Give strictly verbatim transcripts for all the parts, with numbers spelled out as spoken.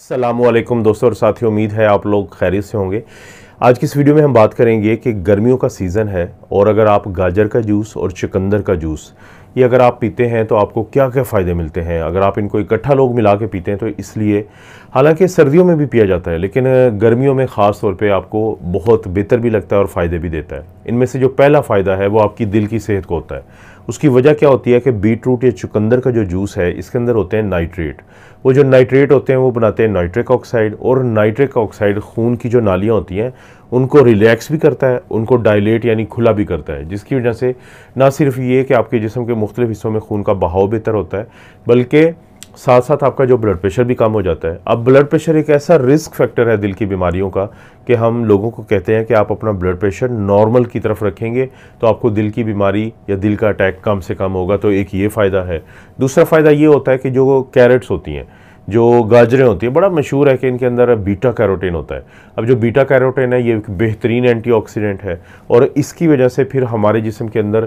अस्सलामुअलैकुम दोस्तों और साथियों, उम्मीद है आप लोग खैरियत से होंगे। आज की इस वीडियो में हम बात करेंगे कि गर्मियों का सीज़न है और अगर आप गाजर का जूस और चुकंदर का जूस ये अगर आप पीते हैं तो आपको क्या क्या फ़ायदे मिलते हैं। अगर आप इनको इकट्ठा लोग मिला के पीते हैं तो इसलिए, हालांकि सर्दियों में भी पिया जाता है लेकिन गर्मियों में ख़ास तौर पे आपको बहुत बेहतर भी लगता है और फ़ायदे भी देता है। इनमें से जो पहला फ़ायदा है वो आपकी दिल की सेहत को होता है। उसकी वजह क्या होती है कि बीटरूट या चुकंदर का जो जूस है इसके अंदर होते हैं नाइट्रेट। वो जो नाइट्रेट होते हैं वो बनाते हैं नाइट्रिक ऑक्साइड, और नाइट्रिक ऑक्साइड खून की जो नालियाँ होती हैं उनको रिलैक्स भी करता है, उनको डायलेट यानी खुला भी करता है, जिसकी वजह से ना सिर्फ ये कि आपके जिस्म के मुख्तलिफ हिस्सों में खून का बहाव बेहतर होता है बल्कि साथ साथ आपका जो ब्लड प्रेशर भी कम हो जाता है। अब ब्लड प्रेशर एक ऐसा रिस्क फैक्टर है दिल की बीमारियों का कि हम लोगों को कहते हैं कि आप अपना ब्लड प्रेशर नॉर्मल की तरफ रखेंगे तो आपको दिल की बीमारी या दिल का अटैक कम से कम होगा। तो एक ये फ़ायदा है। दूसरा फ़ायदा ये होता है कि जो कैरेट्स होती हैं, जो गाजरें होती हैं, बड़ा मशहूर है कि इनके अंदर बीटा कैरोटीन होता है। अब जो बीटा कैरोटीन है ये एक बेहतरीन एंटीऑक्सीडेंट है और इसकी वजह से फिर हमारे जिस्म के अंदर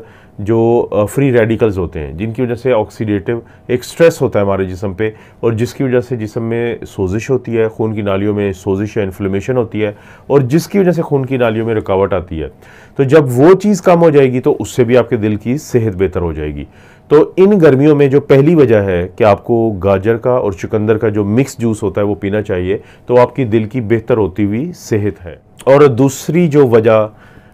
जो फ्री रेडिकल्स होते हैं जिनकी वजह से ऑक्सीडेटिव एक स्ट्रेस होता है हमारे जिस्म पे, और जिसकी वजह से जिस्म में सोजिश होती है, खून की नालियों में सोजिश या इन्फ्लेमेशन होती है और जिसकी वजह से खून की नालियों में रुकावट आती है। तो जब वो चीज़ कम हो जाएगी तो उससे भी आपके दिल की सेहत बेहतर हो जाएगी। तो इन गर्मियों में जो पहली वजह है कि आपको गाजर का और चुकंदर का जो मिक्स जूस होता है वो पीना चाहिए, तो आपकी दिल की बेहतर होती हुई सेहत है। और दूसरी जो वजह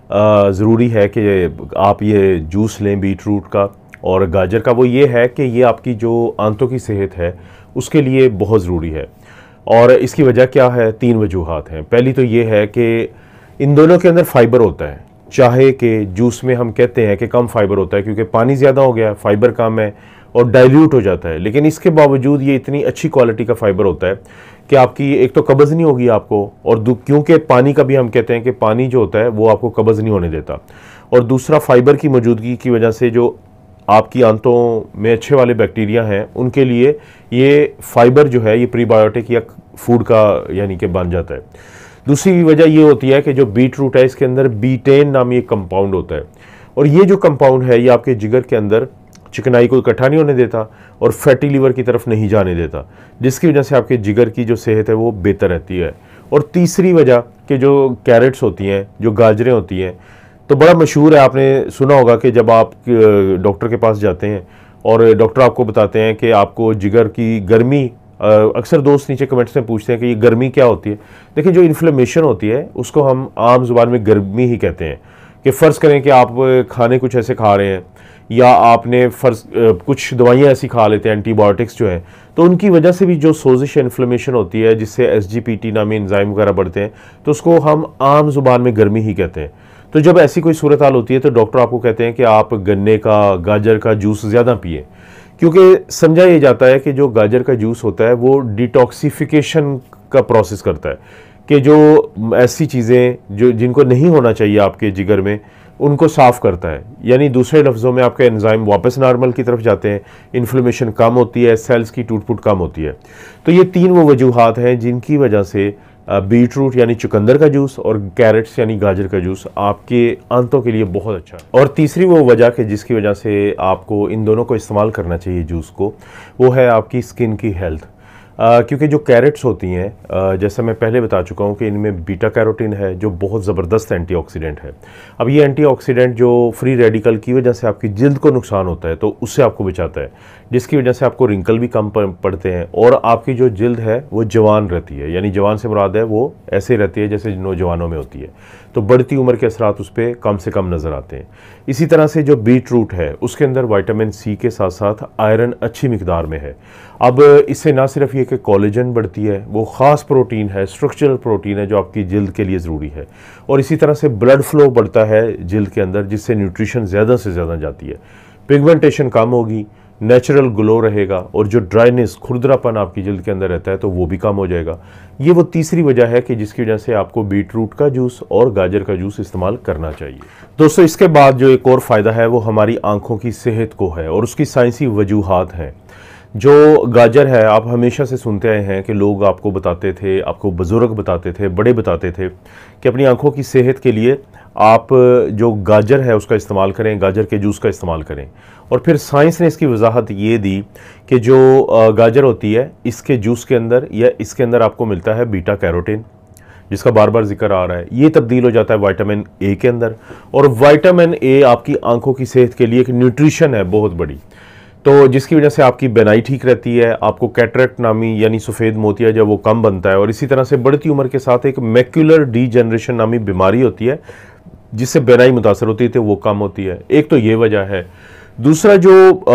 ज़रूरी है कि आप ये जूस लें बीटरूट का और गाजर का, वो ये है कि ये आपकी जो आंतों की सेहत है उसके लिए बहुत ज़रूरी है। और इसकी वजह क्या है? तीन वजूहात हैं। पहली तो ये है कि इन दोनों के अंदर फाइबर होता है। चाहे कि जूस में हम कहते हैं कि कम फाइबर होता है क्योंकि पानी ज़्यादा हो गया, फाइबर कम है और डाइल्यूट हो जाता है, लेकिन इसके बावजूद ये इतनी अच्छी क्वालिटी का फाइबर होता है कि आपकी एक तो कब्ज़ नहीं होगी आपको, और क्योंकि पानी का भी हम कहते हैं कि पानी जो होता है वो आपको कब्ज़ नहीं होने देता, और दूसरा फाइबर की मौजूदगी की वजह से जो आपकी आंतों में अच्छे वाले बैक्टीरिया हैं उनके लिए ये फाइबर जो है ये प्रीबायोटिक या फूड का यानी कि बन जाता है। दूसरी वजह ये होती है कि जो बीटरूट है इसके अंदर बीटेन नामी एक कंपाउंड होता है, और ये जो कंपाउंड है ये आपके जिगर के अंदर चिकनाई को इकट्ठा नहीं होने देता और फैटी लीवर की तरफ नहीं जाने देता, जिसकी वजह से आपके जिगर की जो सेहत है वो बेहतर रहती है। और तीसरी वजह कि जो कैरेट्स होती हैं, जो गाजरें होती हैं, तो बड़ा मशहूर है, आपने सुना होगा कि जब आप डॉक्टर के पास जाते हैं और डॉक्टर आपको बताते हैं कि आपको जिगर की गर्मी, अक्सर दोस्त नीचे कमेंट्स में पूछते हैं कि ये गर्मी क्या होती है। देखिए, जो इन्फ्लेमेशन होती है उसको हम आम जुबान में गर्मी ही कहते हैं। कि फ़र्ज़ करें कि आप खाने कुछ ऐसे खा रहे हैं या आपने फ़र्ज़ कुछ दवाइयाँ ऐसी खा लेते हैं, एंटीबायोटिक्स जो हैं, तो उनकी वजह से भी जो सोजिश इन्फ्लेमेशन होती है जिससे एस जी पी टी नामी एंजाइम वगैरह बढ़ते हैं, तो उसको हम आम जुबान में गर्मी ही कहते हैं। तो जब ऐसी कोई सूरत हाल होती है तो डॉक्टर आपको कहते हैं कि आप गन्ने का, गाजर का जूस ज़्यादा पिए, क्योंकि समझा ये जाता है कि जो गाजर का जूस होता है वो डिटॉक्सिफिकेशन का प्रोसेस करता है कि जो ऐसी चीज़ें जो जिनको नहीं होना चाहिए आपके जिगर में उनको साफ़ करता है। यानी दूसरे लफ्ज़ों में आपके एंजाइम वापस नॉर्मल की तरफ जाते हैं, इन्फ्लेमेशन कम होती है, सेल्स की टूट फूट कम होती है। तो ये तीन वो वजूहात हैं जिनकी वजह से बीटरूट यानी चुकंदर का जूस और कैरेट्स यानी गाजर का जूस आपके आंतों के लिए बहुत अच्छा है। और तीसरी वो वजह कि जिसकी वजह से आपको इन दोनों को इस्तेमाल करना चाहिए जूस को, वो है आपकी स्किन की हेल्थ। Uh, क्योंकि जो कैरेट्स होती हैं, uh, जैसा मैं पहले बता चुका हूँ कि इनमें बीटा कैरोटीन है जो बहुत ज़बरदस्त एंटीऑक्सीडेंट है। अब ये एंटीऑक्सीडेंट जो फ्री रेडिकल की वजह से आपकी जिल्द को नुकसान होता है तो उससे आपको बचाता है, जिसकी वजह से आपको रिंकल भी कम पड़ते हैं और आपकी जो जिल्द है वो जवान रहती है। यानी जवान से मुराद है वो ऐसे रहती है जैसे नौजवानों में होती है, तो बढ़ती उम्र के असरात उस पर कम से कम नज़र आते हैं। इसी तरह से जो बीटरूट है उसके अंदर विटामिन सी के साथ साथ आयरन अच्छी मिकदार में है। अब इससे ना सिर्फ ये कि कोलेजन बढ़ती है, वो ख़ास प्रोटीन है, स्ट्रक्चरल प्रोटीन है जो आपकी जिल्द के लिए ज़रूरी है, और इसी तरह से ब्लड फ्लो बढ़ता है जिल्द के अंदर जिससे न्यूट्रिशन ज़्यादा से ज़्यादा जाती है, पिगमेंटेशन कम होगी, नेचुरल ग्लो रहेगा, और जो ड्राइनेस, खुरदरापन आपकी जिल्द के अंदर रहता है तो वो भी कम हो जाएगा। ये वो तीसरी वजह है कि जिसकी वजह से आपको बीटरूट का जूस और गाजर का जूस इस्तेमाल करना चाहिए। दोस्तों, इसके बाद जो एक और फ़ायदा है वो हमारी आँखों की सेहत को है और उसकी साइंसी वजूहात हैं। जो गाजर है, आप हमेशा से सुनते आए हैं कि लोग आपको बताते थे, आपको बुज़ुर्ग बताते थे, बड़े बताते थे कि अपनी आँखों की सेहत के लिए आप जो गाजर है उसका इस्तेमाल करें, गाजर के जूस का इस्तेमाल करें। और फिर साइंस ने इसकी वजाहत ये दी कि जो गाजर होती है इसके जूस के अंदर या इसके अंदर आपको मिलता है बीटा कैरोटीन, जिसका बार बार जिक्र आ रहा है। ये तब्दील हो जाता है विटामिन ए के अंदर, और विटामिन ए आपकी आंखों की सेहत के लिए एक न्यूट्रिशन है बहुत बड़ी, तो जिसकी वजह से आपकी बेनाई ठीक रहती है, आपको कैटरेक्ट नामी यानी सफ़ेद मोतिया जब वो कम बनता है, और इसी तरह से बढ़ती उम्र के साथ एक मैक्यूलर डीजनरेशन नामी बीमारी होती है जिससे बेनाई मुतासर होती है, तो वो कम होती है। एक तो ये वजह है। दूसरा जो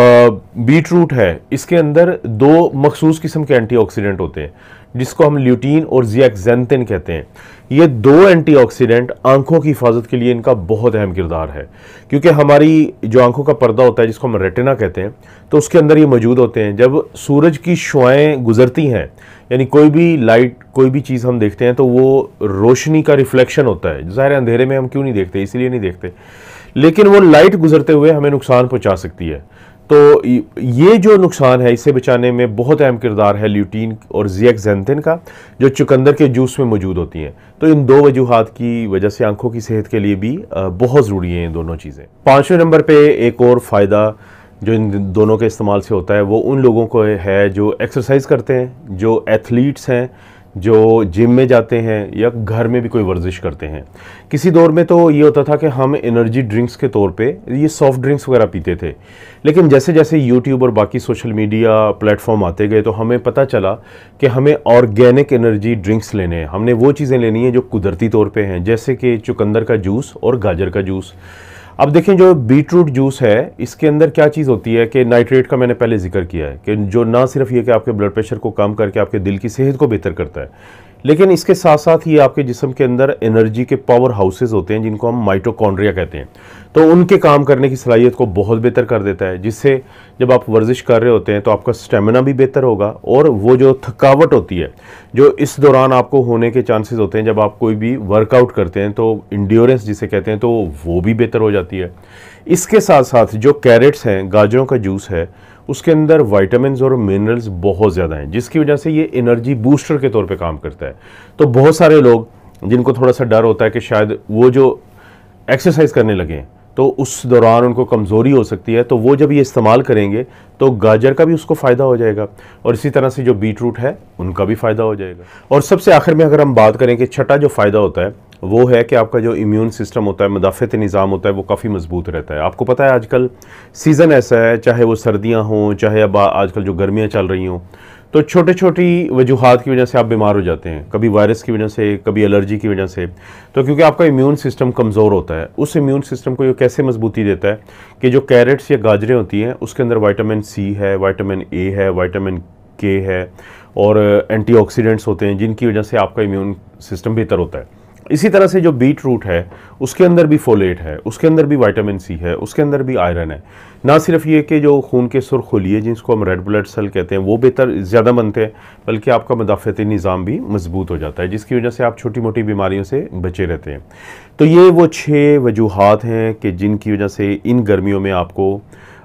बीटरूट है इसके अंदर दो मखसूस किस्म के एंटीऑक्सीडेंट होते हैं जिसको हम ल्यूटीन और ज़ियाक्ज़ैंथिन कहते हैं। ये दो एंटीऑक्सीडेंट आंखों की हिफाजत के लिए इनका बहुत अहम किरदार है, क्योंकि हमारी जो आंखों का पर्दा होता है जिसको हम रेटिना कहते हैं, तो उसके अंदर ये मौजूद होते हैं। जब सूरज की शुआएं गुजरती हैं, यानी कोई भी लाइट कोई भी चीज़ हम देखते हैं तो वो रोशनी का रिफ्लेक्शन होता है। ज़ाहिर है अंधेरे में हम क्यों नहीं देखते, इसलिए नहीं देखते, लेकिन वो लाइट गुजरते हुए हमें नुकसान पहुंचा सकती है। तो ये जो नुकसान है इससे बचाने में बहुत अहम किरदार है ल्यूटीन और ज़ियाक्ज़ैंथिन का, जो चुकंदर के जूस में मौजूद होती हैं। तो इन दो वजूहात की वजह से आंखों की सेहत के लिए भी बहुत ज़रूरी है ये दोनों चीज़ें। पाँचवें नंबर पे एक और फ़ायदा जो इन दोनों के इस्तेमाल से होता है वो उन लोगों को है जो एक्सरसाइज करते हैं, जो एथलीट्स हैं, जो जिम में जाते हैं या घर में भी कोई वर्जिश करते हैं। किसी दौर में तो ये होता था कि हम एनर्जी ड्रिंक्स के तौर पे ये सॉफ्ट ड्रिंक्स वगैरह पीते थे, लेकिन जैसे जैसे यूट्यूब और बाकी सोशल मीडिया प्लेटफॉर्म आते गए तो हमें पता चला कि हमें ऑर्गेनिक एनर्जी ड्रिंक्स लेने हैं। हमने वो चीज़ें लेनी है जो कुदरती तौर पे हैं, जैसे कि चुकंदर का जूस और गाजर का जूस। अब देखें जो बीटरूट जूस है इसके अंदर क्या चीज़ होती है कि नाइट्रेट का मैंने पहले जिक्र किया है कि जो ना सिर्फ ये कि आपके ब्लड प्रेशर को कम करके आपके दिल की सेहत को बेहतर करता है, लेकिन इसके साथ साथ ये आपके जिस्म के अंदर एनर्जी के पावर हाउसेज होते हैं जिनको हम माइटोकॉन्ड्रिया कहते हैं, तो उनके काम करने की सलाहियत को बहुत बेहतर कर देता है, जिससे जब आप वर्जिश कर रहे होते हैं तो आपका स्टेमिना भी बेहतर होगा, और वो जो थकावट होती है जो इस दौरान आपको होने के चांसेस होते हैं जब आप कोई भी वर्कआउट करते हैं, तो इंड्योरेंस जिसे कहते हैं, तो वो भी बेहतर हो जाती है। इसके साथ साथ जो कैरेट्स हैं, गाजरों का जूस है, उसके अंदर विटामिन्स और मिनरल्स बहुत ज़्यादा हैं, जिसकी वजह से ये एनर्जी बूस्टर के तौर पे काम करता है। तो बहुत सारे लोग जिनको थोड़ा सा डर होता है कि शायद वो जो एक्सरसाइज करने लगें तो उस दौरान उनको कमज़ोरी हो सकती है, तो वो जब ये इस्तेमाल करेंगे तो गाजर का भी उसको फ़ायदा हो जाएगा, और इसी तरह से जो बीटरूट है उनका भी फ़ायदा हो जाएगा। और सबसे आखिर में अगर हम बात करें कि छठा जो फ़ायदा होता है वो है कि आपका जो इम्यून सिस्टम होता है, मुदाफ़ाती निज़ाम होता है, वो काफ़ी मजबूत रहता है। आपको पता है आजकल सीज़न ऐसा है, चाहे वो सर्दियाँ हों चाहे अब आजकल जो गर्मियाँ चल रही हों, तो छोटे छोटी वजूहात की वजह से आप बीमार हो जाते हैं, कभी वायरस की वजह से, कभी एलर्जी की वजह से। तो क्योंकि आपका इम्यून सिस्टम कमज़ोर होता है, उस इम्यून सिस्टम को ये कैसे मजबूती देता है कि जो कैरेट्स या गाजरें होती हैं उसके अंदर विटामिन सी है, विटामिन ए है, विटामिन के है, और एंटीऑक्सीडेंट्स होते हैं जिनकी वजह से आपका इम्यून सिस्टम बेहतर होता है। इसी तरह से जो बीटरूट है उसके अंदर भी फोलेट है, उसके अंदर भी विटामिन सी है, उसके अंदर भी आयरन है। ना सिर्फ ये कि जो खून के सुरखुलिये जिसको हम रेड ब्लड सेल कहते हैं वो बेहतर ज़्यादा बनते हैं, बल्कि आपका मुदाफ़ाती निज़ाम भी मजबूत हो जाता है, जिसकी वजह से आप छोटी मोटी बीमारियों से बचे रहते हैं। तो ये वो छः वजूहात हैं कि जिनकी वजह से इन गर्मियों में आपको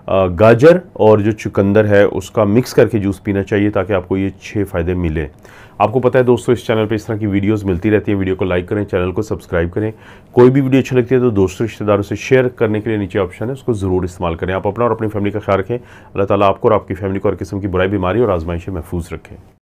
गाजर और जो चुकंदर है उसका मिक्स करके जूस पीना चाहिए, ताकि आपको ये छः फ़ायदे मिले। आपको पता है दोस्तों इस चैनल पे इस तरह की वीडियोस मिलती रहती हैं। वीडियो को लाइक करें, चैनल को सब्सक्राइब करें। कोई भी वीडियो अच्छी लगती है तो दोस्तों रिश्तेदारों से शेयर करने के लिए नीचे ऑप्शन है, उसको ज़रूर इस्तेमाल करें। आप अपना और अपनी फैमिली का ख्याल रखें। अल्लाह ताला आपको और आपकी फैमिली को हर किस्म की बुराई, बीमारी और आजमाइश से महफूज रखें।